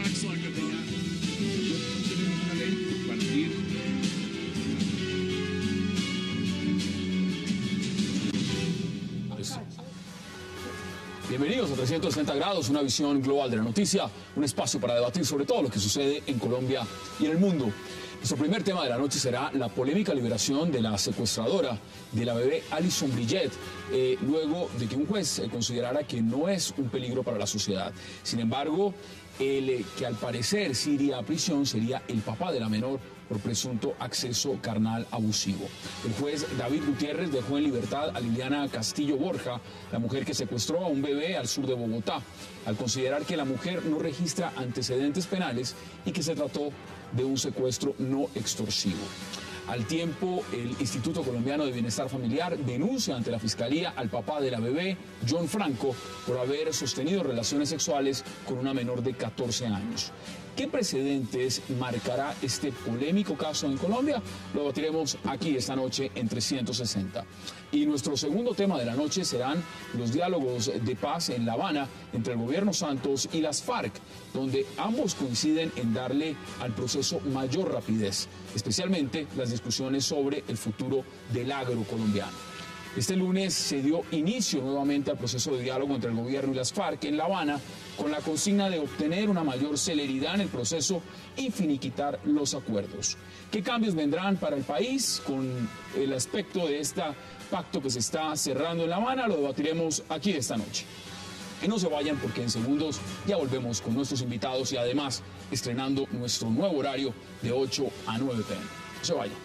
Jackson que tenía. Tenemos una ley a partir. Bienvenidos a 360 grados, una visión global de la noticia, un espacio para debatir sobre todo lo que sucede en Colombia y en el mundo. Nuestro primer tema de la noche será la polémica liberación de la secuestradora de la bebé Alison Brillet, luego de que un juez considerara que no es un peligro para la sociedad. Sin embargo, el que al parecer sí iría a prisión sería el papá de la menor por presunto acceso carnal abusivo. El juez David Gutiérrez dejó en libertad a Liliana Castillo Borja, la mujer que secuestró a un bebé al sur de Bogotá, al considerar que la mujer no registra antecedentes penales y que se trató de un secuestro no extorsivo. Al tiempo, el Instituto Colombiano de Bienestar Familiar denuncia ante la Fiscalía al papá de la bebé, John Franco, por haber sostenido relaciones sexuales con una menor de 14 años. ¿Qué precedentes marcará este polémico caso en Colombia? Lo debatiremos aquí esta noche en 360. Y nuestro segundo tema de la noche serán los diálogos de paz en La Habana entre el gobierno Santos y las FARC, donde ambos coinciden en darle al proceso mayor rapidez, especialmente las discusiones sobre el futuro del agro colombiano. Este lunes se dio inicio nuevamente al proceso de diálogo entre el gobierno y las FARC en La Habana, con la consigna de obtener una mayor celeridad en el proceso y finiquitar los acuerdos. ¿Qué cambios vendrán para el país con el aspecto de este pacto que se está cerrando en La Habana? Lo debatiremos aquí esta noche. Y no se vayan porque en segundos ya volvemos con nuestros invitados y además estrenando nuestro nuevo horario de 8 a 9 p.m. No se vayan.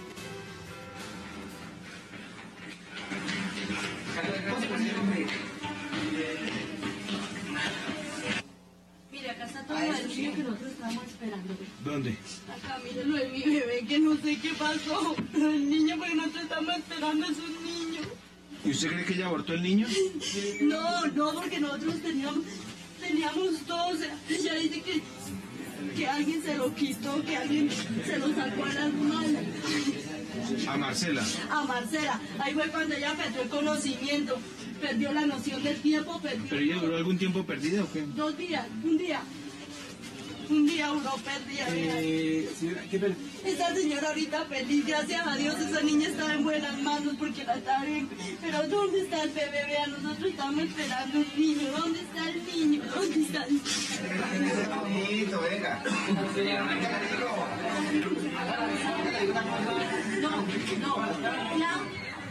Mira, acá está todo el niño que nosotros estábamos esperando. ¿Dónde? Acá, mire lo de mi bebé, que no sé qué pasó. El niño, porque nosotros estamos esperando, es un niño. ¿Y usted cree que ella abortó el niño? No, porque nosotros teníamos dos. Ella dice que alguien se lo quitó, que alguien se lo sacó a las manos. A Marcela. A Marcela. Ahí fue cuando ella perdió el conocimiento, perdió la noción del tiempo, perdió... ¿Pero ella duró algún tiempo perdida o qué? 2 días, un día. Un día duró perdida. Señora, ¿qué tal? Esa señora ahorita feliz, gracias a Dios, esa niña está en buenas manos porque la está bien. Pero ¿dónde está el bebé? Vea, nosotros estamos esperando un niño. ¿Dónde está el niño? ¿Dónde está el niño? Venga. No.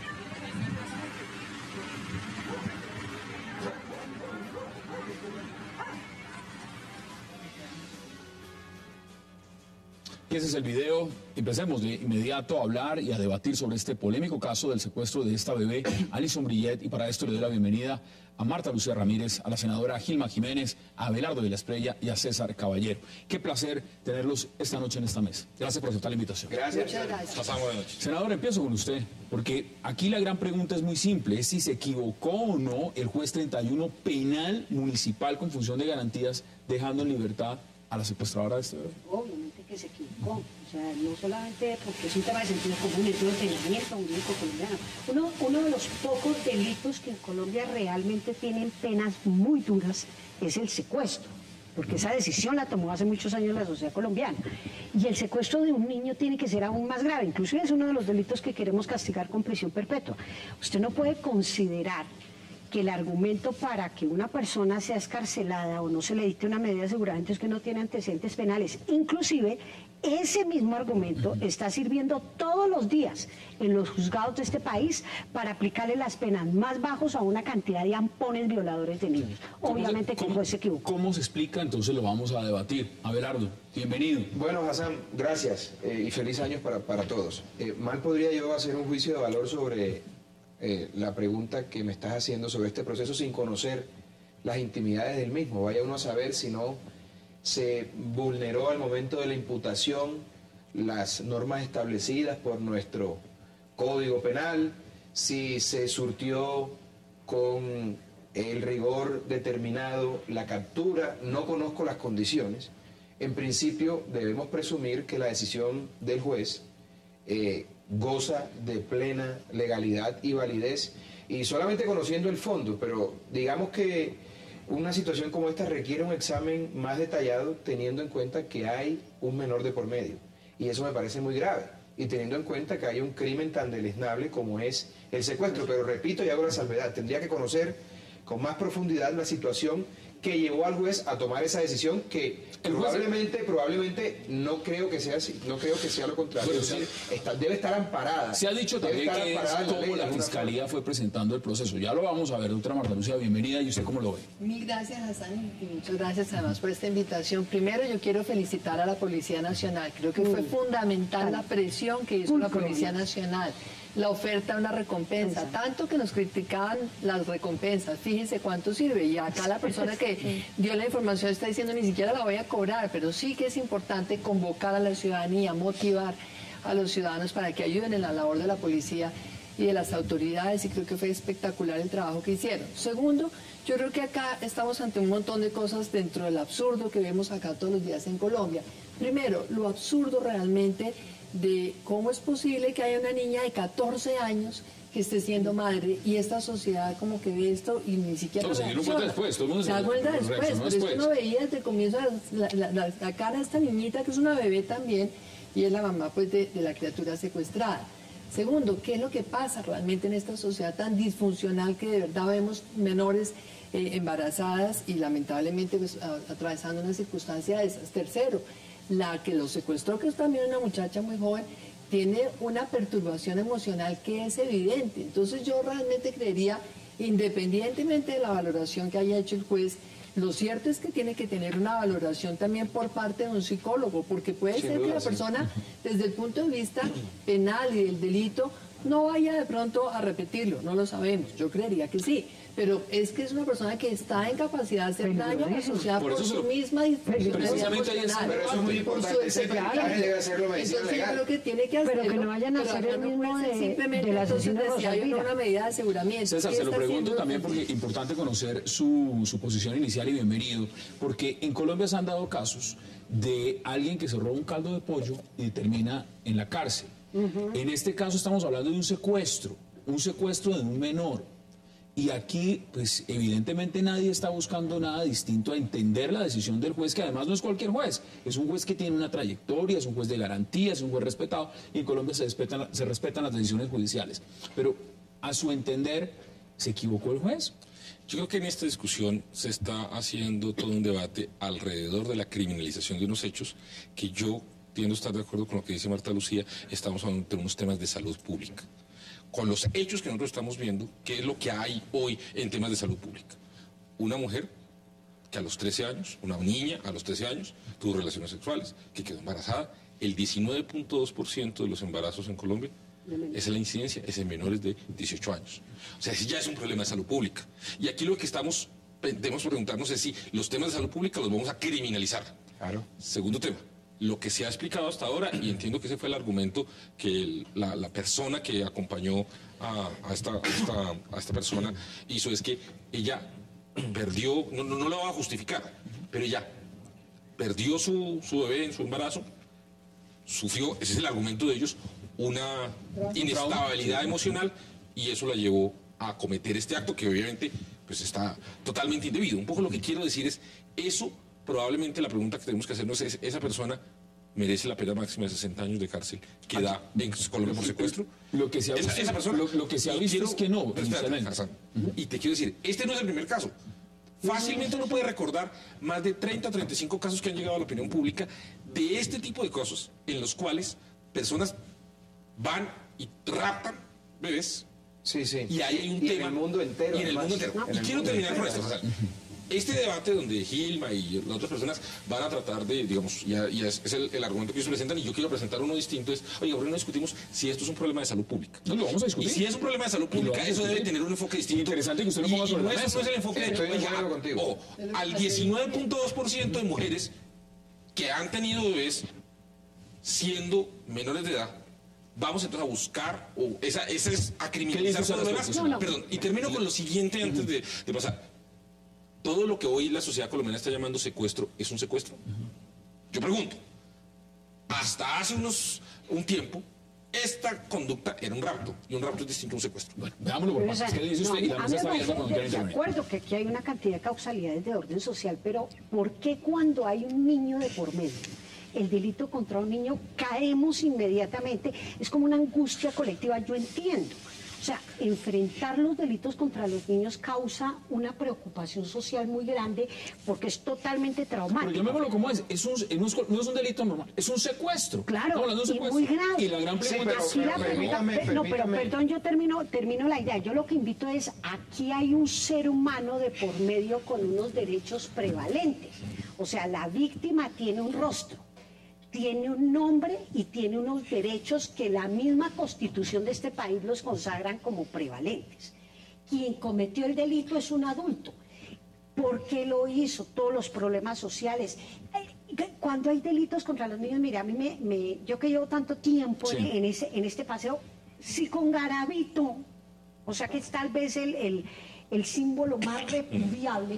Y ese es el video. Empecemos de inmediato a hablar y a debatir sobre este polémico caso del secuestro de esta bebé, Alison Brillet, y para esto le doy la bienvenida a Marta Lucía Ramírez, a la senadora Gilma Jiménez, a Abelardo de la Espriella y a César Caballero. Qué placer tenerlos esta noche en esta mesa. Gracias por aceptar la invitación. Gracias. Muchas gracias. Pasamos de noche. Senador, empiezo con usted, porque aquí la gran pregunta es muy simple, es si se equivocó o no el juez 31 penal municipal con función de garantías, dejando en libertad a la secuestradora de este bebé. Obviamente que se equivocó, o sea, no solamente porque es un tema de sentido común, es un ordenamiento jurídico colombiano. Uno de los pocos delitos que en Colombia realmente tienen penas muy duras es el secuestro, porque esa decisión la tomó hace muchos años la sociedad colombiana. Y el secuestro de un niño tiene que ser aún más grave, inclusive es uno de los delitos que queremos castigar con prisión perpetua. Usted no puede considerar que el argumento para que una persona sea escarcelada o no se le dicte una medida de aseguramiento es que no tiene antecedentes penales. Inclusive, ese mismo argumento está sirviendo todos los días en los juzgados de este país para aplicarle las penas más bajos a una cantidad de ampones violadores de niños. Obviamente que el juez se equivocó. ¿Cómo se explica? Entonces lo vamos a debatir. Abelardo, bienvenido. Bueno, Hassan, gracias y feliz año para todos. Mal podría yo hacer un juicio de valor sobre la pregunta que me estás haciendo sobre este proceso sin conocer las intimidades del mismo. Vaya uno a saber si no se vulneró al momento de la imputación las normas establecidas por nuestro Código Penal, si se surtió con el rigor determinado la captura. No conozco las condiciones. En principio debemos presumir que la decisión del juez goza de plena legalidad y validez, y solamente conociendo el fondo, pero digamos que una situación como esta requiere un examen más detallado teniendo en cuenta que hay un menor de por medio. Y eso me parece muy grave. Y teniendo en cuenta que hay un crimen tan deleznable como es el secuestro. Pero repito y hago la salvedad, tendría que conocer con más profundidad la situación que llevó al juez a tomar esa decisión que probablemente no creo que sea así, no creo que sea lo contrario. Bueno, es decir, debe estar amparada. Se ha dicho también que es como la Fiscalía fue presentando el proceso. Ya lo vamos a ver, doctora Marta Lucía, bienvenida. ¿Y usted cómo lo ve? Mil gracias, Hassan, y muchas gracias además por esta invitación. Primero, yo quiero felicitar a la Policía Nacional. Creo que fue fundamental la presión que hizo la Policía Nacional, la oferta de una recompensa, tanto que nos criticaban las recompensas. Fíjense cuánto sirve. Y acá la persona que dio la información está diciendo ni siquiera la voy a cobrar, pero sí que es importante convocar a la ciudadanía, motivar a los ciudadanos para que ayuden en la labor de la policía y de las autoridades, y creo que fue espectacular el trabajo que hicieron. Segundo, yo creo que acá estamos ante un montón de cosas dentro del absurdo que vemos acá todos los días en Colombia. Primero, lo absurdo realmente de cómo es posible que haya una niña de 14 años que esté siendo madre, y esta sociedad como que ve esto y ni siquiera no, se dieron cuenta después, todo el mundo se da cuenta después, pero eso uno veía desde el comienzo la cara de esta niñita, que es una bebé también, y es la mamá pues de la criatura secuestrada. Segundo, ¿qué es lo que pasa realmente en esta sociedad tan disfuncional que de verdad vemos menores embarazadas y lamentablemente pues, atravesando una circunstancia de esas? Tercero, la que lo secuestró, que es también una muchacha muy joven, tiene una perturbación emocional que es evidente. Entonces yo realmente creería, independientemente de la valoración que haya hecho el juez, lo cierto es que tiene que tener una valoración también por parte de un psicólogo, porque puede ser que la persona, desde el punto de vista penal y del delito, no vaya de pronto a repetirlo, no lo sabemos, yo creería que sí, pero es que es una persona que está en capacidad de hacer daño a la sociedad por su misma disfuncionalidad emocional. Pero eso es muy importante, ese peritaje debe hacerlo medicina legal. Entonces yo creo que tiene que hacerlo, pero que no vayan a hacer el mismo simplemente hay una medida de aseguramiento. César, se lo pregunto también porque es importante conocer su posición inicial, y bienvenido, porque en Colombia se han dado casos de alguien que se roba un caldo de pollo y termina en la cárcel. En este caso estamos hablando de un secuestro de un menor. Y aquí, pues evidentemente nadie está buscando nada distinto a entender la decisión del juez, que además no es cualquier juez, es un juez que tiene una trayectoria, es un juez de garantía, es un juez respetado, y en Colombia se respetan las decisiones judiciales. Pero, a su entender, ¿se equivocó el juez? Yo creo que en esta discusión se está haciendo todo un debate alrededor de la criminalización de unos hechos que yo tiendo a estar de acuerdo con lo que dice Marta Lucía. Estamos ante unos temas de salud pública. Con los hechos que nosotros estamos viendo, ¿qué es lo que hay hoy en temas de salud pública? Una mujer que a los 13 años, una niña a los 13 años, tuvo relaciones sexuales, que quedó embarazada. El 19.2% de los embarazos en Colombia, esa es la incidencia, es en menores de 18 años. O sea, ese ya es un problema de salud pública. Y aquí lo que debemos preguntarnos es si los temas de salud pública los vamos a criminalizar. Claro. Segundo tema. Lo que se ha explicado hasta ahora, y entiendo que ese fue el argumento que la persona que acompañó a esta persona hizo, es que ella perdió, no la va a justificar, pero ella perdió su bebé en su embarazo, sufrió, ese es el argumento de ellos, una inestabilidad emocional, y eso la llevó a cometer este acto que obviamente pues está totalmente indebido. Un poco lo que quiero decir es, eso probablemente la pregunta que tenemos que hacernos es, ¿esa persona merece la pena máxima de 60 años de cárcel que da en Colombia por secuestro? Lo que se ha visto, esa persona, lo que se ha visto es que no. Y te quiero decir, este no es el primer caso. Fácilmente uno puede recordar más de 30 o 35 casos que han llegado a la opinión pública de este tipo de cosas, en los cuales personas van y raptan bebés. Sí, sí. Y ahí hay un tema. En el mundo entero. Y en el mundo entero. Y quiero terminar con esto. O sea, este debate donde Gilma y las otras personas van a tratar de, digamos, y es el argumento que ellos presentan, y yo quiero presentar uno distinto, es, oye, ¿por qué no discutimos si esto es un problema de salud pública? No, lo vamos a discutir. Y si es un problema de salud pública, eso debe tener un enfoque distinto. Interesante que usted lo ponga sobre la mesa. Eso no es el enfoque Estoy de acuerdo contigo. Al 19.2% de mujeres que han tenido bebés siendo menores de edad, vamos entonces a buscar, esa es a criminalizar por lo demás. Perdón, y termino con lo siguiente antes de pasar. Todo lo que hoy la sociedad colombiana está llamando secuestro, ¿es un secuestro? Yo pregunto, hasta hace un tiempo, esta conducta era un rapto, y un rapto es distinto a un secuestro. Bueno, veámoslo por partes. ¿Qué dice usted? Y la mesa está abierta cuando quiera De intervenir. acuerdo que aquí hay una cantidad de causalidades de orden social, pero ¿por qué cuando hay un niño de por medio, el delito contra un niño, caemos inmediatamente? Es como una angustia colectiva, yo entiendo. O sea, enfrentar los delitos contra los niños causa una preocupación social muy grande porque es totalmente traumático. Pero llamémoslo como es, no es un delito normal, es un secuestro. Claro, Estamos hablando de un y secuestro. muy grave. Y la gran pregunta pero- es... Aquí la pero pregunta- permítame. perdón, yo termino la idea. Yo lo que invito es, aquí hay un ser humano de por medio con unos derechos prevalentes. O sea, la víctima tiene un rostro, tiene un nombre y tiene unos derechos que la misma Constitución de este país los consagran como prevalentes. Quien cometió el delito es un adulto. ¿Por qué lo hizo? Todos los problemas sociales. Cuando hay delitos contra los niños, mira, a mí yo que llevo tanto tiempo Sí. en este paseo, sí con Garavito, o sea que es tal vez el símbolo más repudiable.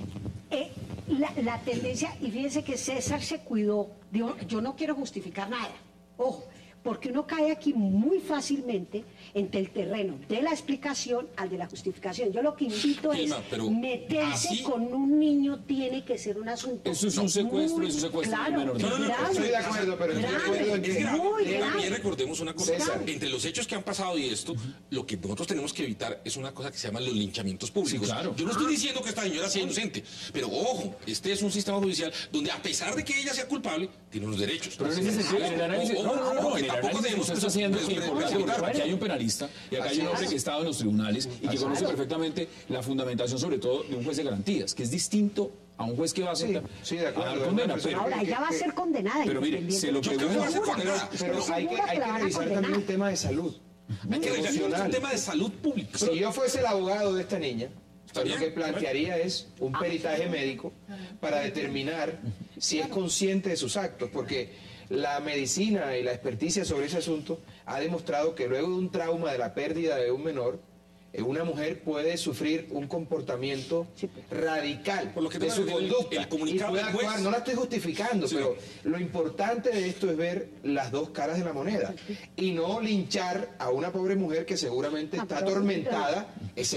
La tendencia, y fíjense que César se cuidó, digo, yo no quiero justificar nada, ojo, porque uno cae aquí muy fácilmente entre el terreno de la explicación al de la justificación. Yo lo que invito Vilma, es pero meterse así- con un niño, tiene que ser un asunto. Eso es un secuestro, muy es un secuestro de claro, menor de edad. grave, estoy de acuerdo, pero estoy de grave, acuerdo en que- Es grave. muy Pero también grave. recordemos una cosa. César. Entre los hechos que han pasado y esto, lo que nosotros tenemos que evitar es una cosa que se llama los linchamientos públicos. Sí, claro. Yo no estoy diciendo que esta señora sea inocente, pero ojo, este es un sistema judicial donde a pesar de que ella sea culpable, tiene unos derechos. Pero en ese sentido, en el análisis, Ojo, no, ojo, en el tampoco análisis que debemos usted está haciendo es desprejuiciar. importante, porque aquí hay un penalista y acá hay un hombre que ha estado en los tribunales y que conoce perfectamente la fundamentación, sobre todo de un juez de garantías, que es distinto a un juez que va a aceptar sí, de acuerdo, a dar de condena. acuerdo, Pero, Ahora, ella va a ser condenada. pero mire, se lo Yo creo que va a ser pregunto. condenada. Pero Estoy hay que segura que la van a revisar también condenar. el tema de salud. Hay que revisar un emocional. tema de salud pública. Si yo fuese el abogado de esta niña, Está lo que bien. plantearía es un peritaje médico para determinar si es consciente de sus actos, porque la medicina y la experticia sobre ese asunto ha demostrado que luego de un trauma de la pérdida de un menor, una mujer puede sufrir un comportamiento radical Por lo que de tengo su entendido, conducta el comunicado y puede del juez- actuar. No la estoy justificando, Sí. pero lo importante de esto es ver las dos caras de la moneda y no linchar a una pobre mujer que seguramente está pero- atormentada,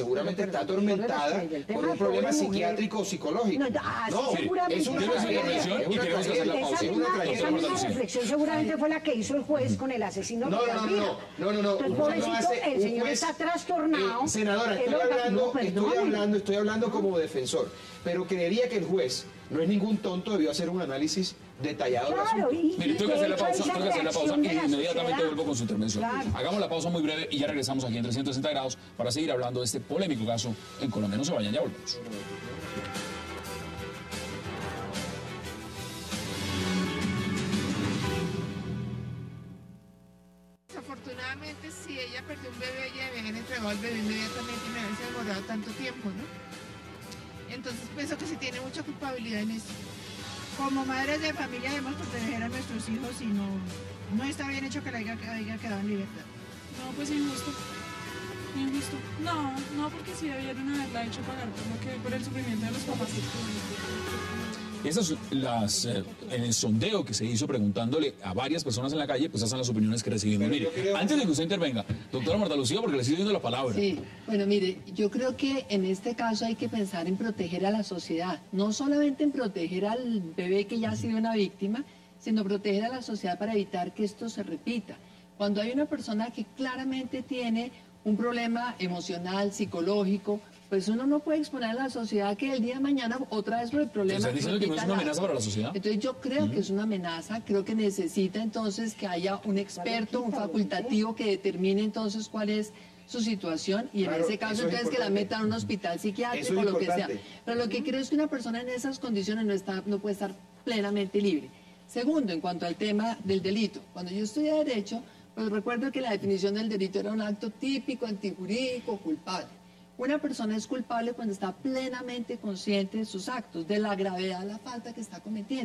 por un problema psiquiátrico o psicológico. Seguramente es una Quiero hacer la tragedia, reflexión es y una queremos hacer la tragedia, pausa. es una esa tragedia. misma reflexión seguramente fue la que hizo el juez con el asesino. No, de no, la no, vida. no. Entonces, Uno pobrecito, no hace- el un señor juez- está trastornado. Senadora, Él estoy perdóneme. hablando como defensor, pero creería que el juez no es ningún tonto, debió hacer un análisis detallado del Claro, asunto. Mire, tengo que hacer la de hecho, pausa, esa tengo que hacer la pausa reacción y de la inmediatamente sociedad. vuelvo con su intervención. Claro. Hagamos la pausa muy breve y ya regresamos aquí en 360 grados para seguir hablando de este polémico caso en Colombia. No se vayan, ya volvemos. Desafortunadamente, si ella perdió un bebé, ella debía haber entregado al bebé inmediatamente y no haberse demorado tanto tiempo, ¿no? Entonces pienso que sí tiene mucha culpabilidad en esto. Como madres de familia debemos proteger a nuestros hijos y no está bien hecho que la haya quedado en libertad. No, pues injusto. Injusto. No, porque sí debieron haberla hecho pagar por el sufrimiento de los papás. Esas en el sondeo que se hizo preguntándole a varias personas en la calle, pues esas son las opiniones que recibimos. Mire, antes de que usted intervenga, doctora Marta Lucía, porque le estoy dando la palabra. Sí, bueno, mire, yo creo que en este caso hay que pensar en proteger a la sociedad, no solamente en proteger al bebé que ya ha sido una víctima, sino proteger a la sociedad para evitar que esto se repita. Cuando hay una persona que claramente tiene un problema emocional, psicológico, pues uno no puede exponer a la sociedad que el día de mañana otra vez por el problema... ¿Estás diciendo que no es repita una amenaza para la sociedad? Entonces yo creo que es una amenaza, creo que necesita entonces que haya un experto, un facultativo que determine entonces cuál es su situación y en Claro, ese caso eso es entonces que la importante. metan a un hospital psiquiátrico Eso o es lo que sea. importante. Pero lo que creo es que una persona en esas condiciones no puede estar plenamente libre. Segundo, en cuanto al tema del delito, cuando yo estudié Derecho, pues recuerdo que la definición del delito era un acto típico, antijurídico, culpable. Una persona es culpable cuando está plenamente consciente de sus actos, de la gravedad de la falta que está cometiendo.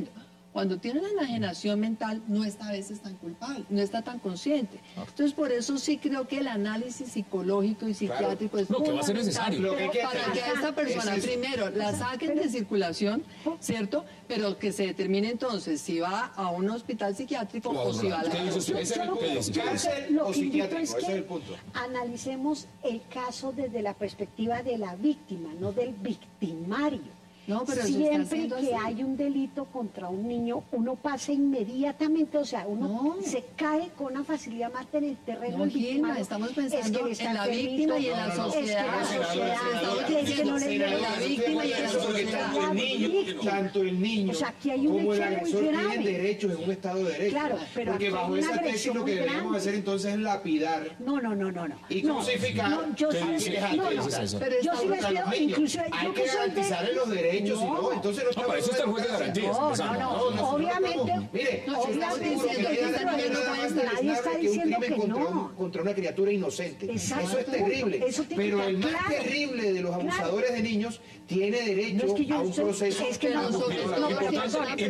cuando tiene una enajenación mental, no está a veces tan culpable, no está tan consciente. Entonces, por eso sí creo que el análisis psicológico y psiquiátrico es No, que va a ser fundamental necesario. para que a esta persona, primero, la saquen de circulación, ¿cierto? Pero que se determine entonces si va a un hospital psiquiátrico o si va a la... ¿Qué dice usted? Ese es el punto. Cárcel Lo o que invito psiquiátrico, es ese es que el punto. analicemos el caso desde la perspectiva de la víctima, no del victimario. No, pero se está Siempre haciendo que así. hay un delito contra un niño, uno pasa inmediatamente, o sea, uno No. se cae con una facilidad más en el terreno No, del Gilma, victimario. estamos Es que pensando él está en la enfermito, víctima y en la es que la sociedad. sociedad, Estamos es que no le diciendo dieron la víctima y en la Porque sociedad. tanto el niño O sea, aquí hay un como el hecho muy agresor tienen grave. derechos en un Estado de derecho. Claro, pero porque aquí hay bajo una esa tesis agresión lo que muy deberíamos grande. hacer entonces es lapidar No. y No, crucificar. no, yo ¿Qué sí- dice? no, ¿Qué no, dice César? Pero yo sí les contra pido, los niños. inclusive Hay yo que que soy garantizarle los derechos, si no, entonces no No, para eso está el juez de garantías. No, obviamente, Mire, No, si estamos estamos seguros diciendo que que hay este nada niño no más puede estar- nadie está deleznable que un diciendo crimen que contra, no. contra una criatura inocente. Exacto. Eso es terrible. Eso tiene que Pero el quedar más claro. terrible de los abusadores de niños tiene derecho No es que yo a un estoy- proceso. es que no, Pero no, Importante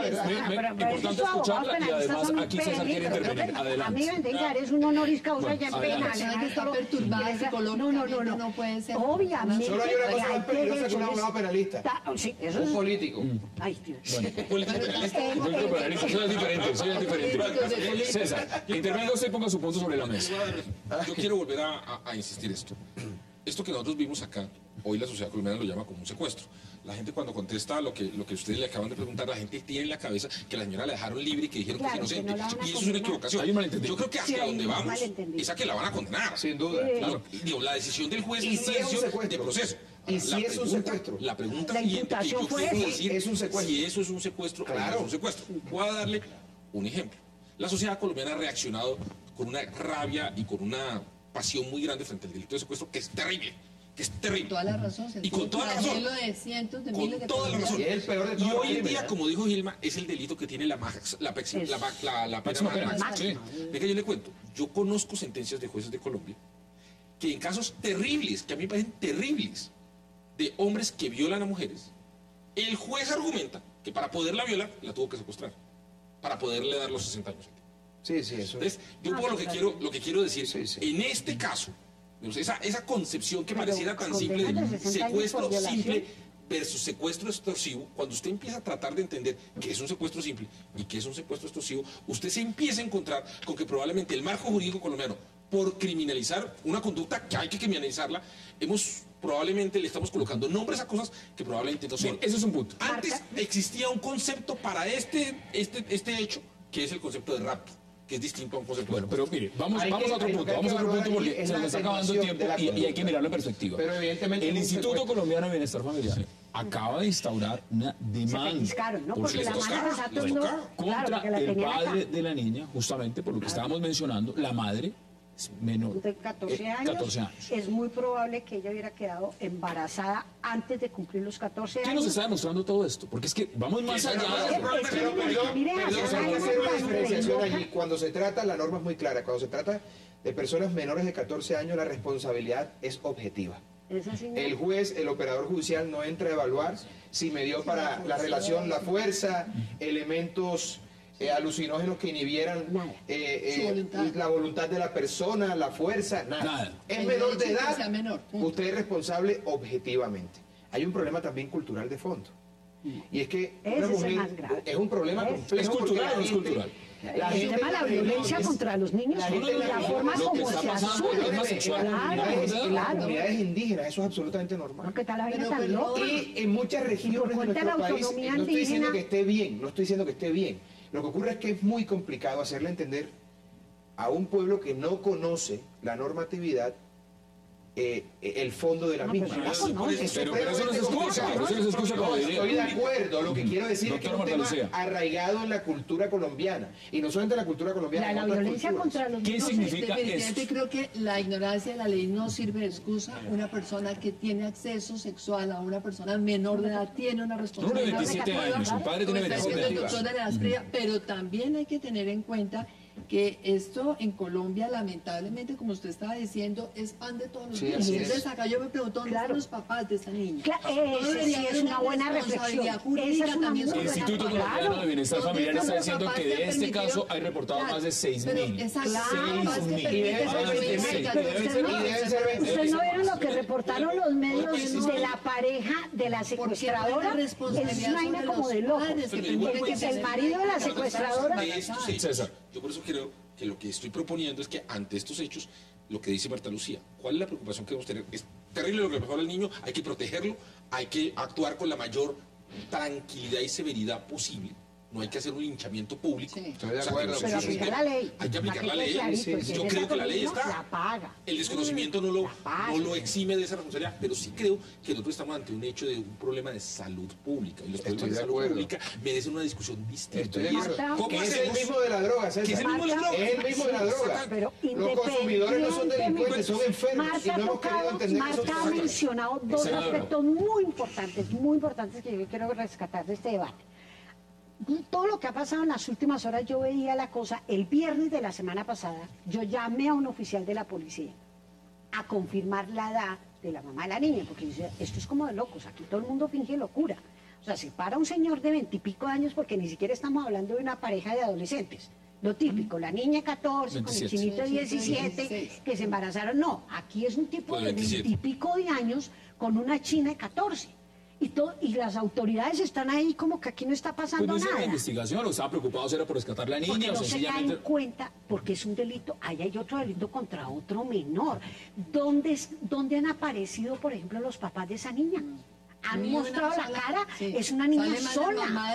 Esos abogados escucharla y penalistas además son aquí César quiere perritos, intervenir. a mí Adelante. me deben dar es un honoris causa ya en adelante. penal. La persona que está perturbada psicológicamente no puede ser. Obviamente. Solo hay una cosa hay más peligrosa que un derechos. abogado penalista. Sí, eso Un es. político. Ay, Dios. Político penalista. Eso es diferente. César, intervenga usted y ponga su punto sobre la mesa. Yo quiero volver a insistir esto. Esto que nosotros vimos acá, hoy la sociedad colombiana lo llama como un secuestro. La gente cuando contesta lo que ustedes le acaban de preguntar, la gente tiene en la cabeza que la señora la dejaron libre y que dijeron Claro, que es que inocente. no la van a Y eso es una condenar. equivocación. Hay un malentendido. Yo creo que Sí, hacia hay donde un vamos malentendido. es a que la van a condenar. Sin duda. Claro. Y, digo, la decisión del juez Y es si una es un decisión secuestro. de proceso. Y si La es un pregunta- secuestro. La pregunta La siguiente que imputación yo fue quiero esa. decir Es un secuestro. si eso es un secuestro o no Claro. es un secuestro. Voy a darle un ejemplo. La sociedad colombiana ha reaccionado con una rabia y con una pasión muy grande frente al delito de secuestro que es terrible. Que es terrible. Toda la razón. Y con toda la razón. Flagelo de cientos de miles Con de toda la razón. Y es el peor de Y todos los hoy en crímenes, día, ¿eh? como dijo Gilma, es el delito que tiene la pena Máxima pena. máxima. Sí. Venga, yo le cuento. Yo conozco sentencias de jueces de Colombia que en casos terribles, que a mí me parecen terribles, de hombres que violan a mujeres, el juez argumenta que para poderla violar, la tuvo que secuestrar, para poderle dar los 60 años. Sí, sí, eso. Entonces, yo un poco lo que quiero decir, Sí, sí. en este caso, digamos, esa concepción que Pero pareciera tan simple condenan de a 60 años secuestro por violación. simple versus secuestro extorsivo, cuando usted empieza a tratar de entender qué es un secuestro simple y qué es un secuestro extorsivo, usted se empieza a encontrar con que probablemente el marco jurídico colombiano, por criminalizar una conducta que hay que criminalizarla, probablemente le estamos colocando nombres a cosas que probablemente no son. Bien, eso es un punto. Antes existía un concepto para este hecho, que es el concepto de rapto, que es distinto a un concepto Bueno, de pero mire, vamos a otro punto, lo que hay vamos a que otro punto evaluar porque ahí es se la nos está acabando el atenuación tiempo de la y hay que conducta. mirarlo en perspectiva. Pero evidentemente El es un Instituto secuestro. Colombiano de Bienestar Familiar acaba de instaurar una Se demanda pellizcaron, ¿no? por Porque la les mano toca, está les todo. toca. contra Claro, porque la el tenían acá. padre de la niña, justamente por lo que estábamos mencionando, la madre es menor De 14 años, 14 años. es muy probable que ella hubiera quedado embarazada antes de cumplir los 14 ¿Qué años. nos está demostrando todo esto? Porque es que vamos más allá. Mire, Perdón, hacer hay que una hacer una tan diferenciación loca. allí. Cuando se trata, la norma es muy clara, cuando se trata de personas menores de 14 años, la responsabilidad es objetiva. Es así, ¿no? El juez, el operador judicial no entra a evaluar si me dio para la relación la fuerza, elementos alucinógenos que inhibieran Nada. Su voluntad. la voluntad de la persona, la fuerza, nada. Nada. Es El menor de derecho es que edad, sea menor, punto. usted es responsable objetivamente. Hay un problema también cultural de fondo. Y es que Ese una es el mujer más grave. es un problema ¿Es complejo. ¿Es cultural porque o no es la gente- cultural? El tema de la violencia contra los niños, la y gente- la forma lo que como está se pasando asume. es tema sexual. en las Claro. comunidades indígenas, eso es absolutamente normal. No, ¿qué tal la vaina Pero, tan perdón, loca? Y en muchas regiones de cuenta de nuestro la país, autonomía no estoy diciendo indígena. que esté bien, no estoy diciendo que esté bien. Lo que ocurre es que es muy complicado hacerle entender a un pueblo que no conoce la normatividad el fondo de la No, misma. pero Es sí la conoce. Pero eso no se escucha, complicado. pero eso no se escucha como No, diría. estoy de acuerdo. Lo que quiero decir es que es un Doctora tema Marta Lucía. arraigado en la cultura colombiana. Y no solamente en la cultura colombiana, La en otras violencia culturas. contra los ¿Qué niños. significa Definitivamente eso? creo que la ignorancia de la ley no sirve de excusa. Una persona que tiene acceso sexual a una persona menor de edad tiene una responsabilidad. 27 años, su padre tiene Como está 27 diciendo el años. doctor de la Asprilla, pero también hay que tener en cuenta que esto en Colombia, lamentablemente, como usted estaba diciendo, es pan de todos los Sí, días. así Entonces es. acá yo me pregunto, ¿dónde están los papás de esta niña? Sí, es una buena reflexión. Esa es una muy El buena Instituto Colombiano de Bienestar ¿Dónde Familiar están está los diciendo papás que que de han este permitido? caso hay reportados Claro, más de 6.000. exacto, más que 6.000. permite Y deben ser 20.000. Ustedes no vieron lo que reportaron los medios de la pareja de la secuestradora. Es una vaina como de loco. El marido de la secuestradora. De estos hechos. César. Yo por eso creo que lo que estoy proponiendo es que ante estos hechos, lo que dice Marta Lucía, ¿cuál es la preocupación que debemos tener? Es terrible lo que le pasó al niño, hay que protegerlo, hay que actuar con la mayor tranquilidad y severidad posible. No hay que hacer un linchamiento público. Sí. Estoy de acuerdo. Pero aplicar la ley. Hay que aplicar la ley. Clarito, Sí, sí. Yo si creo esa que la ley conmigo, está. La paga. El desconocimiento no lo exime de esa responsabilidad, pero sí creo que nosotros estamos ante un hecho de un problema de salud pública. Y los problemas de salud pública merecen una discusión distinta. Estoy de Y es, acuerdo. ¿cómo Que es el hacemos? mismo de la droga, César. Que es el mismo de la droga. Es el mismo de la droga. Pero Los consumidores no son delincuentes, son enfermos. Y Marta no hemos querido entender que son Marta ha mencionado dos aspectos muy importantes que yo quiero rescatar de este debate. Todo lo que ha pasado en las últimas horas, yo veía la cosa, el viernes de la semana pasada, yo llamé a un oficial de la policía a confirmar la edad de la mamá de la niña, porque dice, esto es como de locos, aquí todo el mundo finge locura. O sea, se para un señor de 20 y pico años, porque ni siquiera estamos hablando de una pareja de adolescentes. Lo típico, la niña 14 con el 27. chinito 17, que se embarazaron. No, aquí es un tipo de 20 y pico de años con una china de 14. Y las autoridades están ahí como que aquí no está Pues pasando no hizo la nada. investigación, o estaban preocupados era por rescatar a la Porque niña, o no se caen sencillamente... cuenta, porque es un delito, ahí hay otro delito contra otro menor. ¿Dónde han aparecido, por ejemplo, los papás de esa niña? Han Ni una mostrado la sola. cara, Sí. es una niña Sale más la sola. mamá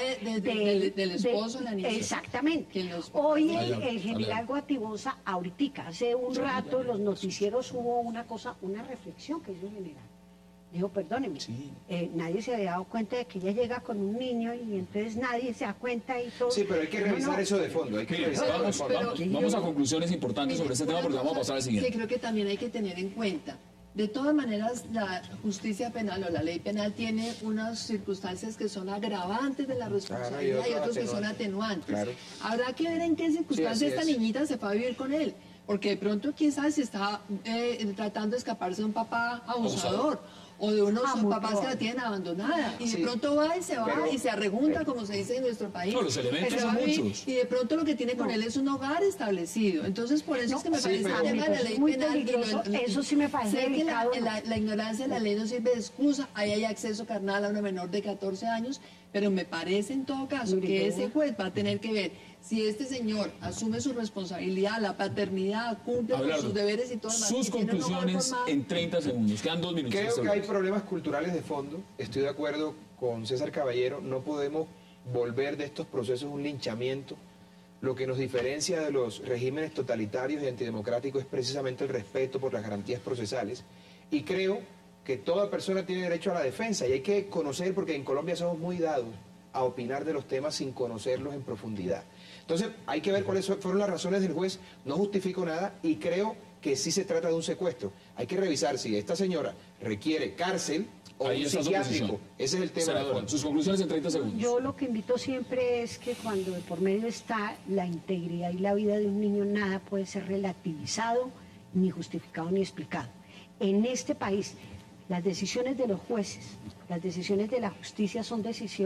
del esposo de la niña. Exactamente. Que los- Hoy Allá, el general Guatibosa, ahorita, hace un rato, en los noticieros hubo una reflexión que hizo el general. Dijo, perdóneme, nadie se había dado cuenta de que ella llega con un niño y entonces nadie se da cuenta y todo. Sí, pero hay que revisar eso de fondo. Hay que Mire, revisar vamos a conclusiones importantes sobre este tema porque vamos a pasar al siguiente. Sí, creo que también hay que tener en cuenta. De todas maneras, la justicia penal o la ley penal tiene unas circunstancias que son agravantes de la responsabilidad y otros que son atenuantes. Claro. Habrá que ver en qué circunstancias esta niñita se fue a vivir con él. Porque de pronto, quién sabe si está tratando de escaparse de un papá abusador. O de unos papás que la tienen abandonada. Y de pronto va y se va y se arrejunta, como se dice en nuestro país. No, los elementos Pero son va a vivir, muchos. y de pronto lo que tiene con él es un hogar establecido. Entonces, por eso es que me parece el tema de la ley muy penal. peligroso. Eso sí me parece Sé que delicado. la ignorancia de la ley no sirve de excusa. Ahí hay acceso carnal a una menor de 14 años. Pero me parece en todo caso que ese juez va a tener que ver si este señor asume su responsabilidad, la paternidad, cumple con sus deberes y todo lo demás. Sus conclusiones en 30 segundos. Quedan 2 minutos. Creo que hay problemas culturales de fondo. Estoy de acuerdo con César Caballero. No podemos volver de estos procesos un linchamiento. Lo que nos diferencia de los regímenes totalitarios y antidemocráticos es precisamente el respeto por las garantías procesales. Y creo que toda persona tiene derecho a la defensa y hay que conocer, porque en Colombia somos muy dados a opinar de los temas sin conocerlos en profundidad. Entonces hay que ver cuáles fueron las razones del juez. No justifico nada y creo que sí se trata de un secuestro. Hay que revisar si esta señora requiere cárcel o Ahí un está su psiquiátrico. posición. Ese es el tema de Senadora, fondo. sus conclusiones en 30 segundos. Yo lo que invito siempre es que cuando de por medio está la integridad y la vida de un niño, nada puede ser relativizado, ni justificado, ni explicado. En este país, las decisiones de los jueces, las decisiones de la justicia son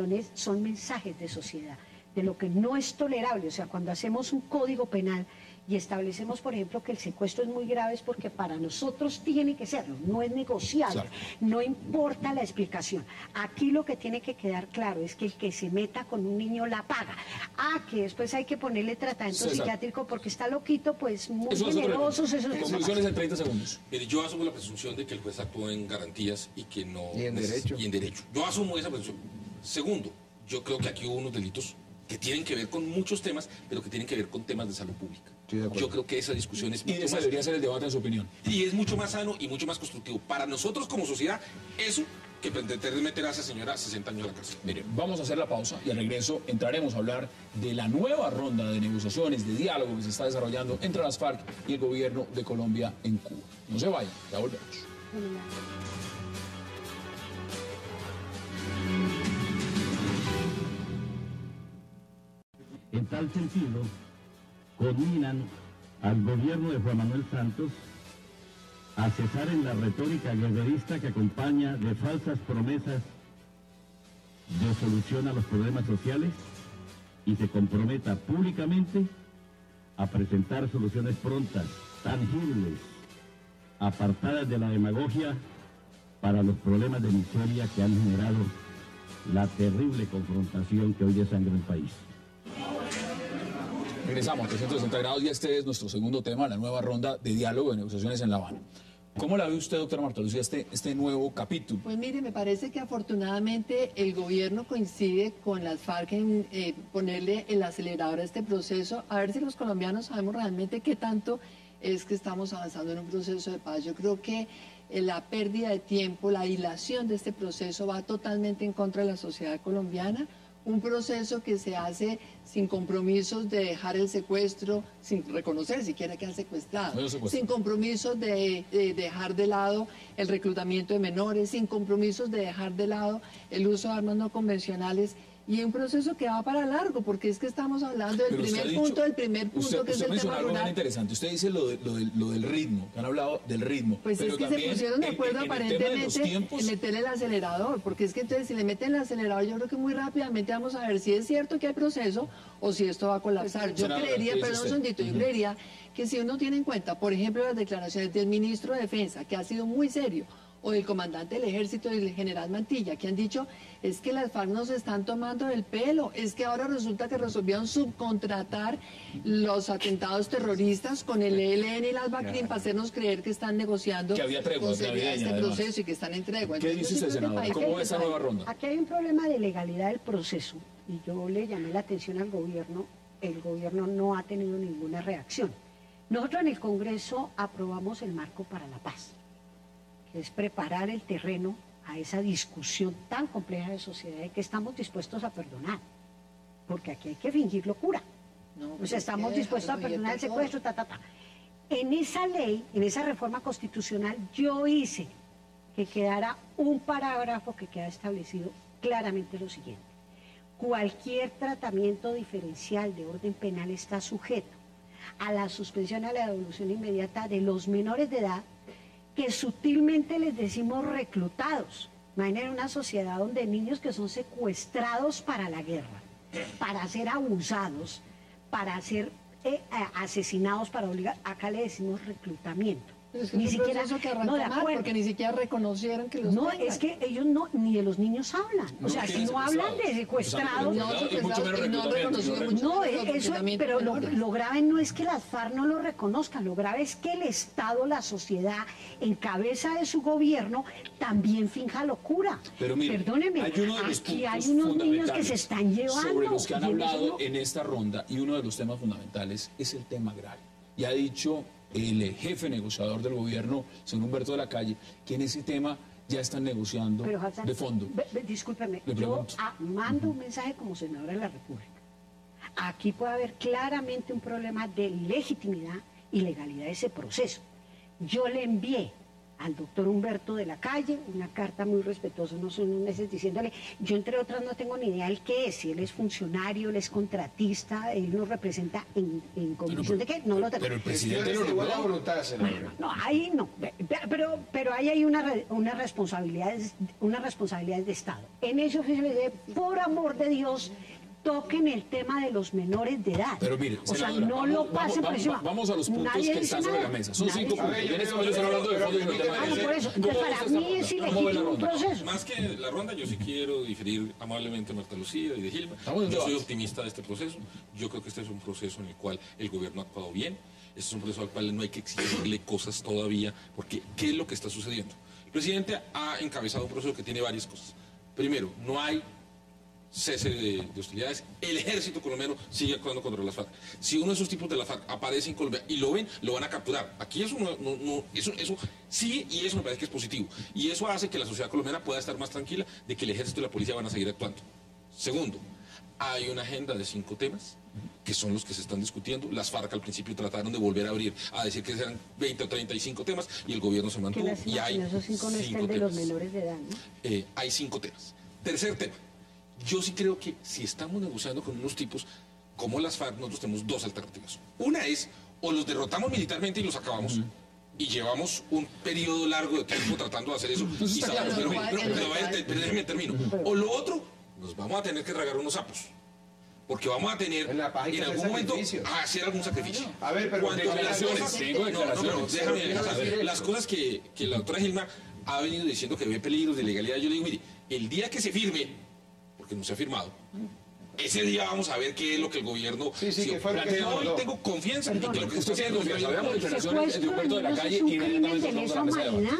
mensajes de sociedad, de lo que no es tolerable. O sea, cuando hacemos un código penal y establecemos, por ejemplo, que el secuestro es muy grave, es porque para nosotros tiene que serlo, no es negociable, no importa la explicación. Aquí lo que tiene que quedar claro es que el que se meta con un niño la paga. Que después hay que ponerle tratamiento psiquiátrico porque está loquito, pues muy generosos. Conclusiones en 30 segundos. Mire, yo asumo la presunción de que el juez actuó en garantías y que no... Y en derecho. Y en derecho. Yo asumo esa presunción. Segundo, yo creo que aquí hubo unos delitos que tienen que ver con muchos temas, pero que tienen que ver con temas de salud pública. Yo creo que esa discusión es Y mucho ese más... debería ser el debate en su opinión. Y es mucho más sano y mucho más constructivo para nosotros como sociedad, eso que pretender meter a esa señora 60 años a la cárcel. Mire, vamos a hacer la pausa y al regreso entraremos a hablar de la nueva ronda de negociaciones, de diálogo que se está desarrollando entre las FARC y el gobierno de Colombia en Cuba. No se vayan, ya volvemos. En tal sentido, conminan al gobierno de Juan Manuel Santos a cesar en la retórica guerrerista que acompaña de falsas promesas de solución a los problemas sociales y se comprometa públicamente a presentar soluciones prontas, tangibles, apartadas de la demagogia para los problemas de miseria que han generado la terrible confrontación que hoy desangra el país. Regresamos a 360 grados y este es nuestro segundo tema, la nueva ronda de diálogo de negociaciones en La Habana. ¿Cómo la ve usted, doctora Marta Lucía, este nuevo capítulo? Pues mire, me parece que afortunadamente el gobierno coincide con las FARC en ponerle el acelerador a este proceso, a ver si los colombianos sabemos realmente qué tanto es que estamos avanzando en un proceso de paz. Yo creo que la pérdida de tiempo, la dilación de este proceso va totalmente en contra de la sociedad colombiana. Un proceso que se hace sin compromisos de dejar el secuestro, sin reconocer siquiera que han secuestrado, sin compromisos de dejar de lado el reclutamiento de menores, sin compromisos de dejar de lado el uso de armas no convencionales, y un proceso que va para largo, porque es que estamos hablando del primer punto, que es el tema algo rural. Muy interesante. Usted dice lo del ritmo, que han hablado del ritmo. Pues pero es que se pusieron de acuerdo aparentemente en meterle el acelerador, porque es que entonces si le meten el acelerador, yo creo que muy rápidamente vamos a ver si es cierto que hay proceso o si esto va a colapsar. Yo creería, perdón un segundito, yo creería que si uno tiene en cuenta, por ejemplo, las declaraciones del ministro de Defensa, que ha sido muy serio, o del comandante del ejército y del general Mantilla, que han dicho, es que las FARC nos están tomando del pelo, es que ahora resulta que resolvieron subcontratar los atentados terroristas con el ELN y las BACRIM para hacernos creer que están negociando que había tregua, con seriedad este proceso y que están en tregua. ¿Qué dice usted, senador? ¿Cómo ve esa nueva ronda? Aquí hay un problema de legalidad del proceso y yo le llamé la atención al gobierno, el gobierno no ha tenido ninguna reacción. Nosotros en el Congreso aprobamos el marco para la paz, que es preparar el terreno a esa discusión tan compleja de sociedad y que estamos dispuestos a perdonar, porque aquí hay que fingir locura. No, o sea, estamos dispuestos a perdonar el secuestro, En esa ley, en esa reforma constitucional, yo hice que quedara un parágrafo que queda establecido claramente lo siguiente: cualquier tratamiento diferencial de orden penal está sujeto a la suspensión, a la devolución inmediata de los menores de edad, que sutilmente les decimos reclutados. Imaginen una sociedad donde niños que son secuestrados para la guerra, para ser abusados, para ser asesinados, para obligar, acá le decimos reclutamiento. Pero es que ni siquiera que arranca mal, porque ni siquiera reconocieron que los tengan. Es que ellos no, ni de los niños hablan. O sea, si no hablan de secuestrados, pero lo grave no es que las FARC no lo reconozcan, lo grave es que el Estado, la sociedad, en cabeza de su gobierno, también finja locura. Pero mire, perdóneme, aquí hay unos niños que se están llevando. Sobre los que han hablado en esta ronda, y uno de los temas fundamentales es el tema agrario. Y ha dicho el jefe negociador del gobierno, señor Humberto de la Calle, que en ese tema ya están negociando de fondo. Discúlpeme, yo mando un mensaje como senadora de la República. Aquí puede haber claramente un problema de legitimidad y legalidad de ese proceso. Yo le envié al doctor Humberto de la Calle una carta muy respetuosa, no son unos meses diciéndole, yo entre otras no tengo ni idea el qué es, si él es funcionario, él es contratista, él nos representa en condición de que no lo tengo. Pero el presidente lo buena voluntad, no, ahí no, pero ahí hay unas responsabilidades de Estado. En eso se le dice, por amor de Dios, toquen el tema de los menores de edad. Pero mire, o sea, no lo pasen por encima. Vamos a los puntos que están sobre la mesa. Son 5 puntos. En este momento están hablando de fondo y no tema de por eso. Entonces, para mí es ilegítimo un proceso. Más que la ronda, yo sí quiero diferir amablemente a Marta Lucía y de Gilma. Yo soy optimista de este proceso. Yo creo que este es un proceso en el cual el gobierno ha actuado bien. Este es un proceso al cual no hay que exigirle cosas todavía, porque ¿qué es lo que está sucediendo? El presidente ha encabezado un proceso que tiene varias cosas. Primero, no hay cese de hostilidades, el ejército colombiano sigue actuando contra las FARC. Si uno de esos tipos de la FARC aparece en Colombia y lo ven, lo van a capturar. Aquí eso eso sí, y eso me parece que es positivo. Y eso hace que la sociedad colombiana pueda estar más tranquila de que el ejército y la policía van a seguir actuando. Segundo, hay una agenda de 5 temas que son los que se están discutiendo. Las FARC al principio trataron de volver a abrir, a decir que eran 20 o 35 temas y el gobierno se mantuvo. Y hay esos 5 no están de los menores de edad, ¿no? Hay 5 temas. Tercer tema. Yo sí creo que si estamos negociando con unos tipos como las FARC, nosotros tenemos dos alternativas. Una es, o los derrotamos militarmente y los acabamos, y llevamos un periodo largo de tiempo tratando de hacer eso, y sabemos, pero déjeme termino. O lo otro, nos vamos a tener que tragar unos sapos. Porque vamos a tener en algún momento a hacer algún sacrificio. A ver, pero las cosas que la doctora Gilma ha venido diciendo que ve peligros de legalidad, yo le digo, mire, el día que se firme, porque no se ha firmado, ese día vamos a ver qué es lo que el gobierno... Yo tengo confianza en que lo que está haciendo... Habíamos declaraciones de Humberto de la Calle y inmediatamente a la mesa de debate.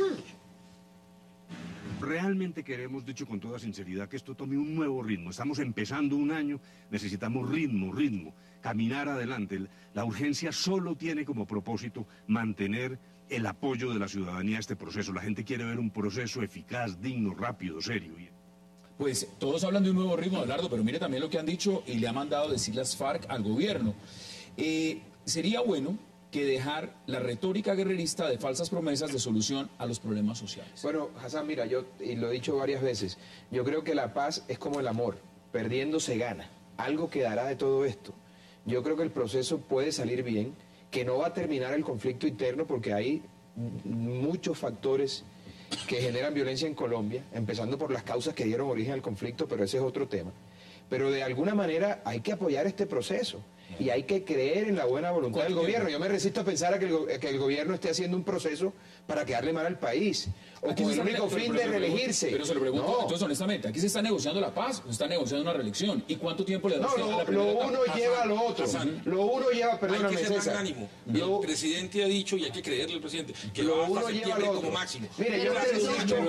Realmente queremos, dicho con toda sinceridad, que esto tome un nuevo ritmo. Estamos empezando un año, necesitamos ritmo, caminar adelante. La urgencia solo tiene como propósito mantener el apoyo de la ciudadanía a este proceso. La gente quiere ver un proceso eficaz, digno, rápido, serio. Pues todos hablan de un nuevo ritmo, Abelardo, pero mire también lo que han dicho y le ha mandado decir las FARC al gobierno. Sería bueno que dejar la retórica guerrerista de falsas promesas de solución a los problemas sociales. Bueno, Hassan, mira, yo, y lo he dicho varias veces, yo creo que la paz es como el amor, perdiendo se gana, algo quedará de todo esto. Yo creo que el proceso puede salir bien, que no va a terminar el conflicto interno porque hay muchos factores que generan violencia en Colombia, empezando por las causas que dieron origen al conflicto, pero ese es otro tema. Pero de alguna manera hay que apoyar este proceso y hay que creer en la buena voluntad del gobierno. Yo me resisto a pensar que el gobierno esté haciendo un proceso para quedarle mal al país o con el único fin de reelegirse. Pero se lo pregunto, entonces honestamente, aquí se está negociando la paz, se está negociando una reelección. ¿Y cuánto tiempo le da usted a la primera etapa? Lo uno lleva a lo otro. Lo uno lleva, perdóname, César. Hay que ser magnánimo. El presidente ha dicho, y hay que creerle al presidente, que lo uno lleva al otro como máximo. Mire, yo te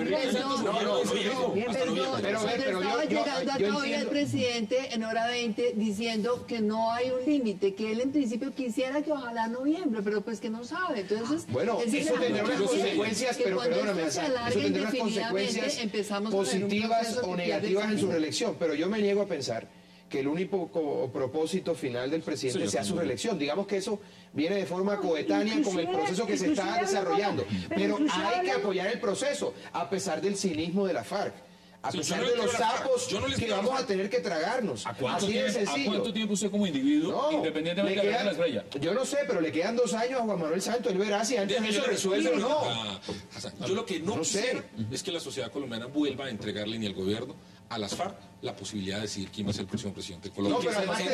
digo, el presidente en hora 20 diciendo que no hay un límite, que él en principio quisiera que ojalá noviembre, pero pues que no sabe. Entonces, bueno, eso tendrá unas consecuencias, pero perdóname, eso tendrá unas consecuencias positivas o negativas en su reelección, pero yo me niego a pensar que el único propósito final del presidente sea su reelección. Digamos que eso viene de forma coetánea con el proceso que se está desarrollando, pero hay que apoyar el proceso, a pesar del cinismo de la FARC. A pesar de los sapos que vamos a tener que tragarnos. Así de sencillo. ¿A cuánto tiempo usted como individuo, independientemente de la estrella? Yo no sé, pero le quedan 2 años a Juan Manuel Santos. Él verá si antes de eso resuelve o no. Yo lo que no quisiera es que la sociedad colombiana vuelva a entregarle ni al gobierno a las FARC la posibilidad de decidir quién va a ser el próximo presidente de Colombia. No, pero además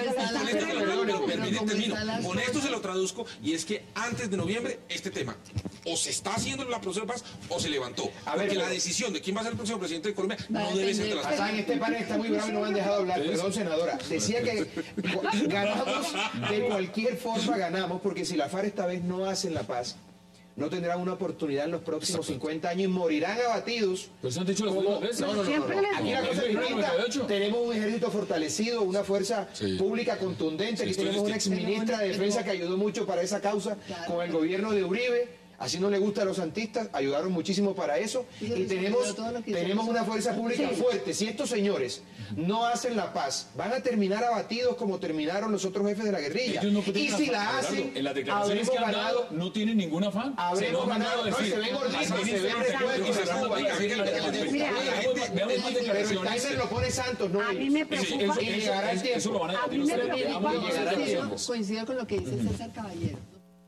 con esto se lo traduzco, y es que antes de noviembre este tema o se está haciendo en la proceso de paz o se levantó. Porque la decisión de quién va a ser el próximo presidente de Colombia no debe ser de las FARC. Este panel está muy bravo y no me han dejado hablar. Perdón, senadora. Decía que ganamos, de cualquier forma ganamos, porque si la FARC esta vez no hacen la paz, no tendrán una oportunidad en los próximos 50 años y morirán abatidos. Pero eso han dicho las últimas veces. No. Aquí la cosa es distinta. Tenemos un ejército fortalecido, una fuerza pública contundente. Aquí tenemos una exministra de Defensa que ayudó mucho para esa causa con el gobierno de Uribe. Así no le gusta a los santistas, ayudaron muchísimo para eso. Y tenemos una fuerza pública fuerte. Si estos señores no hacen la paz, van a terminar abatidos como terminaron los otros jefes de la guerrilla. Y si la hacen, en las declaraciones que han dado, no tienen ningún afán. Habremos ganado. No, se ven gorditos, se ven recuerdos, se suban. Pero el timer lo pone Santos, no. A mí me preocupa. Y llegará el tiempo. Eso lo van a debatir. Coincido con lo que dice César Caballero.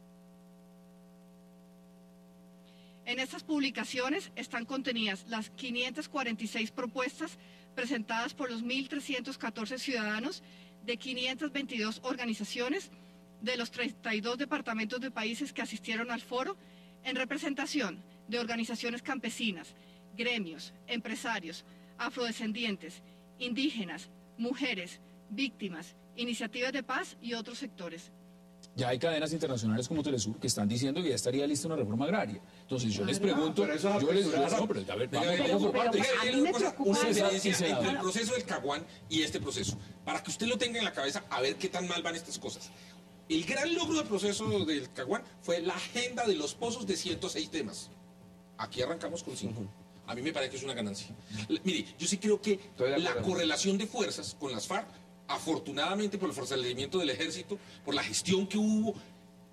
En estas publicaciones están contenidas las 546 propuestas presentadas por los 1.314 ciudadanos de 522 organizaciones de los 32 departamentos de países que asistieron al foro en representación de organizaciones campesinas, gremios, empresarios, afrodescendientes, indígenas, mujeres, víctimas, iniciativas de paz y otros sectores. Ya hay cadenas internacionales como Telesur que están diciendo que ya estaría lista una reforma agraria. Entonces yo les pregunto, a ver, vamos por partes. Una diferencia entre el proceso del Caguán y este proceso, para que usted lo tenga en la cabeza, a ver qué tan mal van estas cosas. El gran logro del proceso del Caguán fue la agenda de los pozos de 106 temas. Aquí arrancamos con 5. A mí me parece que es una ganancia. Mire, yo sí creo que la correlación de fuerzas con las FARC, afortunadamente por el fortalecimiento del ejército, por la gestión que hubo,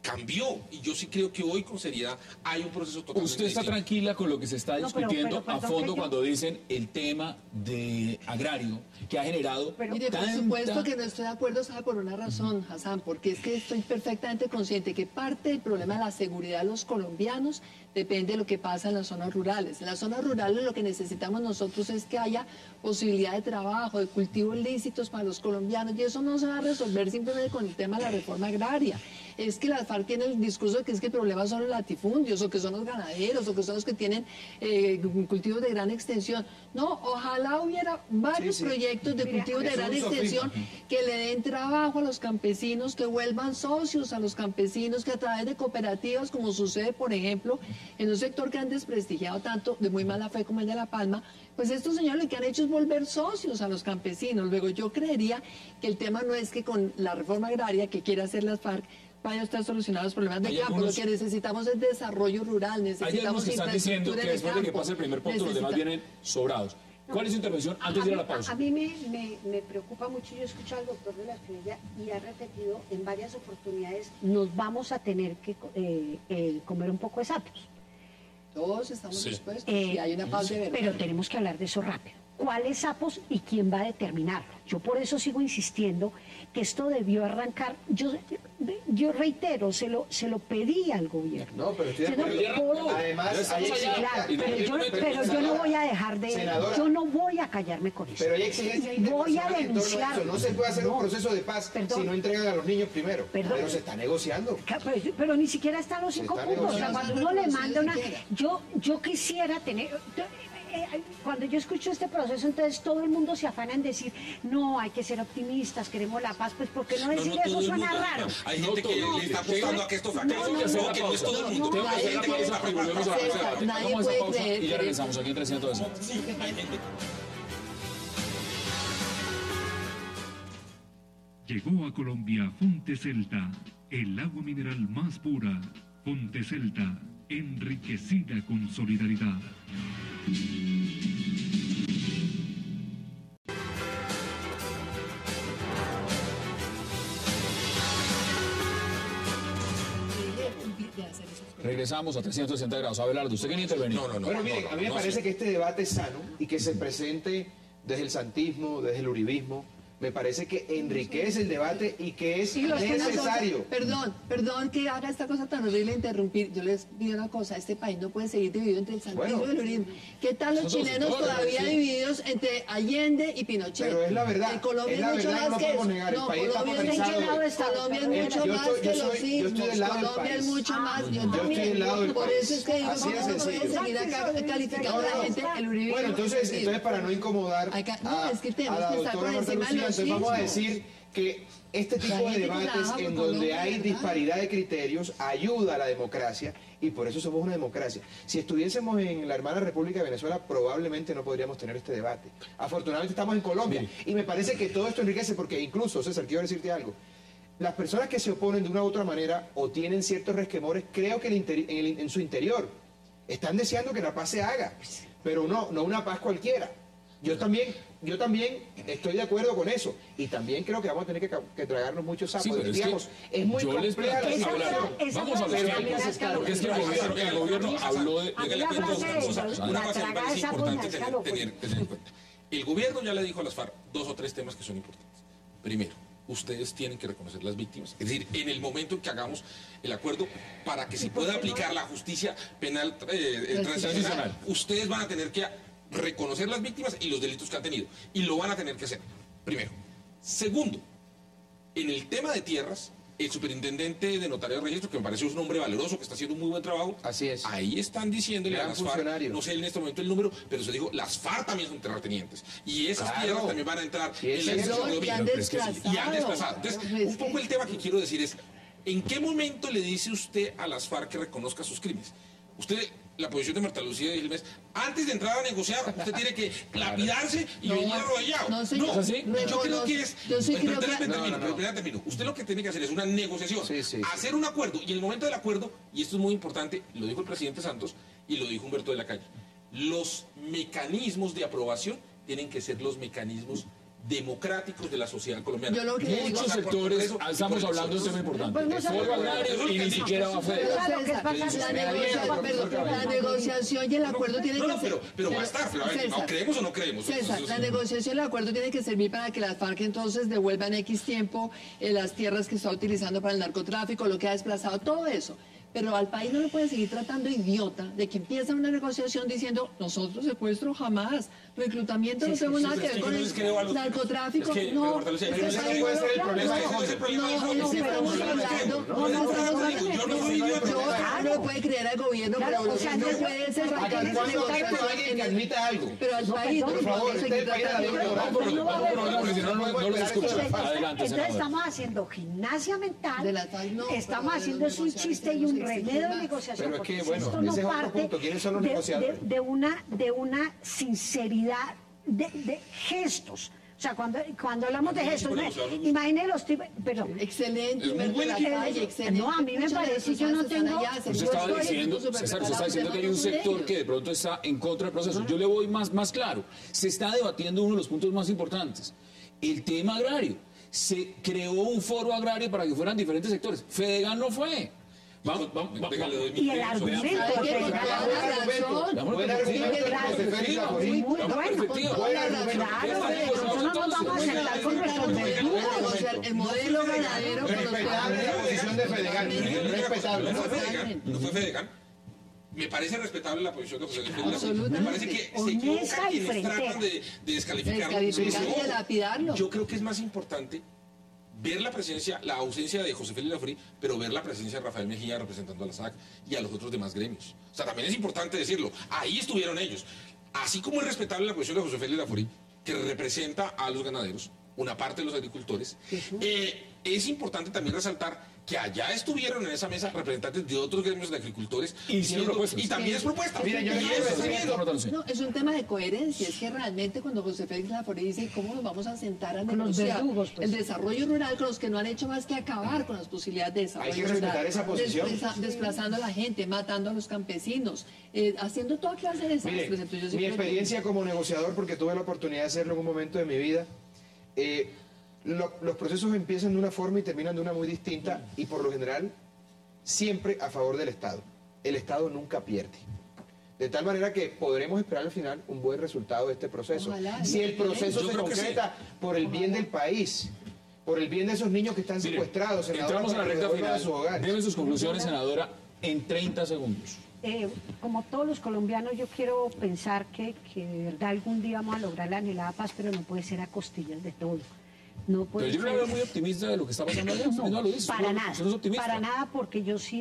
cambió, y yo sí creo que hoy con seriedad hay un proceso totalmente ¿Usted está distinto. tranquila con lo que se está discutiendo a fondo cuando dicen el tema de agrario que ha generado Mire, por supuesto que no estoy de acuerdo, ¿sabe? Por una razón, Hassan, porque es que estoy perfectamente consciente que parte del problema de la seguridad de los colombianos depende de lo que pasa en las zonas rurales. En las zonas rurales lo que necesitamos nosotros es que haya posibilidad de trabajo, de cultivos lícitos para los colombianos, y eso no se va a resolver simplemente con el tema de la reforma agraria. Es que las FARC tienen el discurso de que es que el problema son los latifundios, o que son los ganaderos, o que son los que tienen cultivos de gran extensión. No, ojalá hubiera varios proyectos de cultivos de gran extensión que le den trabajo a los campesinos, que vuelvan socios a los campesinos, que a través de cooperativas, como sucede, por ejemplo, en un sector que han desprestigiado tanto, de muy mala fe como el de La Palma, pues estos señores lo que han hecho es volver socios a los campesinos. Luego yo creería que el tema no es que con la reforma agraria que quiere hacer las FARC vayan a estar solucionados los problemas de campo. Lo que necesitamos es desarrollo rural, necesitamos que están diciendo que después de que pase el primer punto los demás vienen sobrados. ¿Cuál es su intervención antes de ir a la pausa? A mí me preocupa mucho, yo escucho al doctor de la Espriella y ha repetido en varias oportunidades, nos vamos a tener que comer un poco de sapos. Todos estamos dispuestos, y hay una pausa de verdad. Pero tenemos que hablar de eso rápido. ¿Cuáles sapos y quién va a determinarlo? Yo por eso sigo insistiendo que esto debió arrancar. Yo reitero, se lo pedí al gobierno. No, pero estoy de acuerdo. Además, pero yo no voy a dejar de... Senadora, yo no voy a callarme con eso. Pero hay exigencias voy a internacionales en torno a denunciar. eso. No se puede hacer un proceso de paz si no entregan a los niños primero. Pero se está negociando. Pero ni siquiera están los 5 puntos. O sea, cuando uno le manda una... Yo quisiera tener... Cuando yo escucho este proceso, entonces todo el mundo se afana en decir, no, hay que ser optimistas, queremos la paz, pues ¿por qué no decir eso? Suena raro. Hay gente que le está apostando a que esto fracase, que no es todo el mundo. Tengo que hacer la pausa y volvemos a la mesa de debate. Vamos a esa pausa y ya regresamos aquí en 360. Llegó a Colombia Fonte Celta, el agua mineral más pura. Fonte Celta, enriquecida con solidaridad. Regresamos a 360 grados. Abelardo, ¿usted quiere intervenir? No. Bueno, miren, a mí me parece que este debate es sano y que se presente desde el santismo, desde el uribismo. Me parece que enriquece el debate y que es necesario. Perdón que haga esta cosa tan horrible de interrumpir. Yo les digo una cosa, este país no puede seguir dividido entre el santismo y el uribismo. ¿Qué tal los chilenos todavía divididos entre Allende y Pinochet? Pero es la verdad. En Colombia es mucho más que eso. No, Colombia es mucho más que los sismos. Colombia es mucho más. Yo también. Por eso es que digo, ¿cómo no voy a seguir acá calificando a la gente el uribismo? Bueno, entonces para no incomodar es que tenemos que estar por encima de los... Entonces vamos a decir que este tipo de debates en donde hay disparidad de criterios ayuda a la democracia y por eso somos una democracia. Si estuviésemos en la hermana República de Venezuela probablemente no podríamos tener este debate. Afortunadamente estamos en Colombia y me parece que todo esto enriquece porque incluso, César, quiero decirte algo. Las personas que se oponen de una u otra manera o tienen ciertos resquemores, creo que en su interior están deseando que la paz se haga, pero no una paz cualquiera. Yo también estoy de acuerdo con eso y también creo que vamos a tener que tragarnos muchos sapos. Sí, digamos, es muy compleja la situación. Vamos a ver, porque es que el gobierno habló de... Una cosa me parece importante tener en cuenta. El gobierno ya le dijo a las FARC 2 o 3 temas que son importantes. Primero, ustedes tienen que reconocer las víctimas. Es decir, en el momento en que hagamos el acuerdo para que se pueda aplicar la justicia penal transicional, ustedes van a tener que reconocer las víctimas y los delitos que han tenido. Y lo van a tener que hacer, primero. Segundo, en el tema de tierras, el superintendente de Notaría de Registro, que me parece un hombre valeroso, que está haciendo un muy buen trabajo. Así es. Ahí están diciéndole a las FARC, no sé en este momento el número, pero se dijo, las FARC también son terratenientes. Y esas tierras también van a entrar en la decisión de y han desplazado. Entonces, un poco el tema que quiero decir es, ¿en qué momento le dice usted a las FARC que reconozca sus crímenes? Usted... La posición de Marta Lucía y Gilmes, antes de entrar a negociar, usted tiene que lapidarse y venir arrodillado. Yo creo que es... Usted lo que tiene que hacer es una negociación, hacer un acuerdo, y en el momento del acuerdo, y esto es muy importante, lo dijo el presidente Santos y lo dijo Humberto de la Calle, los mecanismos de aprobación tienen que ser los mecanismos democráticos de la sociedad colombiana. Yo lo que Muchos sectores, estamos hablando de un tema importante. El foro agrario y ni siquiera va a federar. La negociación y el acuerdo tienen que ser... Pero va a estar, ¿no creemos o no creemos? César, la negociación y el acuerdo tiene que servir para que las FARC entonces devuelvan X tiempo las tierras que está utilizando para el narcotráfico, lo que ha desplazado, todo eso. Pero al país no lo puede seguir tratando idiota de que empieza una negociación diciendo nosotros secuestro jamás, reclutamiento no tenemos nada que ver con el narcotráfico. No, no le puede creer al gobierno, pero no puede ser alguien que admita algo. Pero al país no puede seguir Entonces estamos haciendo gimnasia mental, estamos haciendo un chiste y un remedio de negociación, pero es que, porque esto no parte ¿quiénes son los negociadores? de una sinceridad de gestos. O sea, cuando hablamos de gestos, imagínense los tipos, pero excelente, no, a mí me parece, yo no tengo... Usted estaba diciendo, César, usted está diciendo que hay un sector que de pronto está en contra del proceso. Yo le voy más claro. Se está debatiendo uno de los puntos más importantes, el tema agrario. Se creó un foro agrario para que fueran diferentes sectores. Fedegan no fue. Vamos. Y el argumento, muy bueno. Nosotros no nos vamos a sentar con nuestros verdugos. El modelo ganadero. Respetable la posición de Fedegan. Respetable. No fue Fedegan. Me parece respetable la posición de José Luis. Me parece que se equivocan quienes tratan de descalificarlo. Yo creo que es más importante ver la presencia, la ausencia de José Félix Laforí, pero ver la presencia de Rafael Mejía representando a la SAC y a los otros demás gremios. O sea, también es importante decirlo. Ahí estuvieron ellos. Así como es respetable la posición de José Félix Laforí, que representa a los ganaderos, una parte de los agricultores, es importante también resaltar que allá estuvieron en esa mesa representantes de otros gremios de agricultores y también es propuesta. Mira, no, es un tema de coherencia. Es que realmente cuando José Félix Laforí dice cómo nos vamos a sentar a negociar el desarrollo rural con los que no han hecho más que acabar con las posibilidades de desarrollo rural. Hay que respetar esa posición. Desplazando a la gente, matando a los campesinos, haciendo toda clase de desastres. Mi experiencia como negociador, porque tuve la oportunidad de hacerlo en un momento de mi vida, los procesos empiezan de una forma y terminan de una muy distinta y por lo general siempre a favor del Estado. El Estado nunca pierde. De tal manera que podremos esperar al final un buen resultado de este proceso. Ojalá, si el proceso se concreta por el bien del país, por el bien de esos niños que están secuestrados. Entramos a la recta final. Deben sus conclusiones, senadora, en 30 segundos. Como todos los colombianos, yo quiero pensar que de verdad algún día vamos a lograr la anhelada paz, pero no puede ser a costillas de todo. No puede pero yo no veo muy optimista de lo que está pasando allá. No, para nada, porque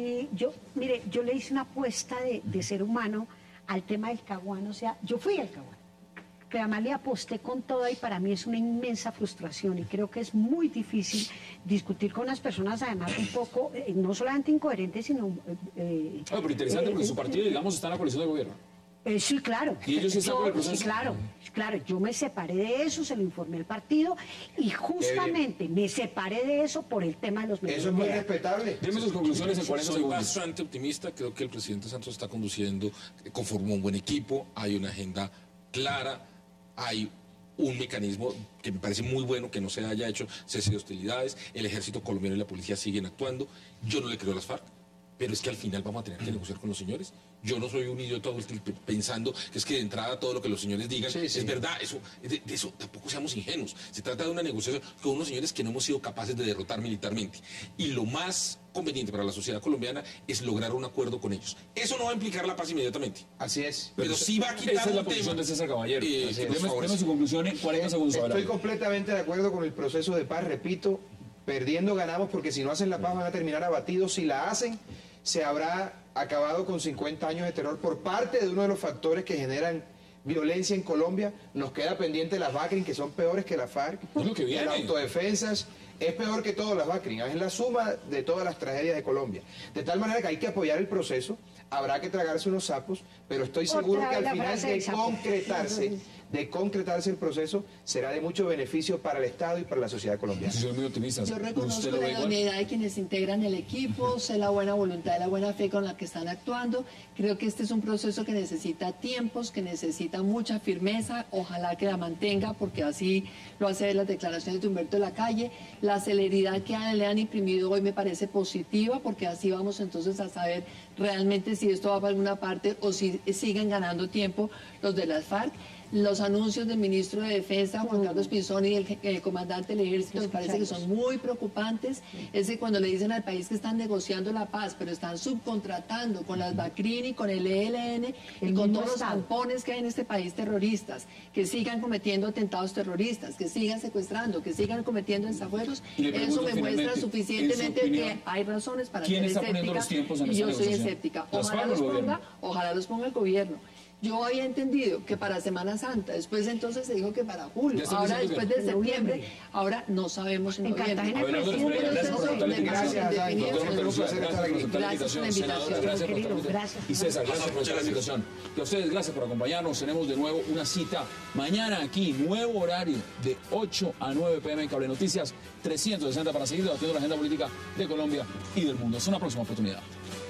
mire, yo le hice una apuesta de ser humano al tema del Caguán, o sea, yo fui al Caguán, pero además le aposté con todo y para mí es una inmensa frustración y creo que es muy difícil discutir con las personas, además un poco, no solamente incoherentes, sino... pero interesante porque su partido, digamos, está en la coalición de gobierno. Sí, claro. ¿Y ellos están por el proceso? Sí, claro. Yo me separé de eso, se lo informé al partido y justamente me separé de eso por el tema de los medios. Eso es muy respetable. Dime sus conclusiones en 40 segundos. Soy bastante optimista. Creo que el presidente Santos está conduciendo, conformó un buen equipo, hay una agenda clara, hay un mecanismo que me parece muy bueno que no se haya hecho cese de hostilidades, el ejército colombiano y la policía siguen actuando. Yo no le creo a las FARC. Pero es que al final vamos a tener que negociar con los señores. Yo no soy un idiota pensando que es que de entrada todo lo que los señores digan es verdad. De eso tampoco seamos ingenuos. Se trata de una negociación con unos señores que no hemos sido capaces de derrotar militarmente. Y lo más conveniente para la sociedad colombiana es lograr un acuerdo con ellos. Eso no va a implicar la paz inmediatamente. Así es. Pero sí va a quitar esa es la posición de César Caballero. Deme su conclusión en 40 segundos. Estoy completamente de acuerdo con el proceso de paz. Repito, perdiendo ganamos porque si no hacen la paz van a terminar abatidos. Si la hacen, se habrá acabado con 50 años de terror por parte de uno de los factores que generan violencia en Colombia. Nos queda pendiente las BACRIM, que son peores que la FARC. Las autodefensas es peor que todas las BACRIM. Es la suma de todas las tragedias de Colombia. De tal manera que hay que apoyar el proceso. Habrá que tragarse unos sapos, pero estoy seguro que al final de concretarse de concretarse el proceso, será de mucho beneficio para el Estado y para la sociedad colombiana. Soy muy optimista. Yo reconozco la idoneidad de quienes integran el equipo, sé la buena voluntad y la buena fe con la que están actuando. Creo que este es un proceso que necesita tiempos, que necesita mucha firmeza, ojalá que la mantenga, porque así lo hace las declaraciones de Humberto Lacalle. La celeridad que le han imprimido hoy me parece positiva, porque así vamos entonces a saber realmente si esto va para alguna parte o si siguen ganando tiempo los de las FARC. Los anuncios del ministro de Defensa, Juan Carlos Pinzón, y el comandante del Ejército, me parece que son muy preocupantes. Es que cuando le dicen al país que están negociando la paz, pero están subcontratando con las BACRIN y con el ELN y con todos los zampones que hay en este país terroristas, que sigan cometiendo atentados terroristas, que sigan secuestrando, que sigan cometiendo desafueros, eso me muestra suficientemente que hay razones para ser escéptica, y yo soy escéptica. Ojalá los ponga el gobierno. Yo había entendido que para Semana Santa, después entonces se dijo que para julio, ahora después de septiembre, ahora no sabemos en noviembre. Gracias. Y César, gracias por esta invitación. Y a ustedes, gracias por acompañarnos. Tenemos de nuevo una cita mañana aquí, nuevo horario de 8 a 9 p.m. en Cable Noticias 360 para seguir debatiendo la agenda política de Colombia y del mundo. Es una próxima oportunidad.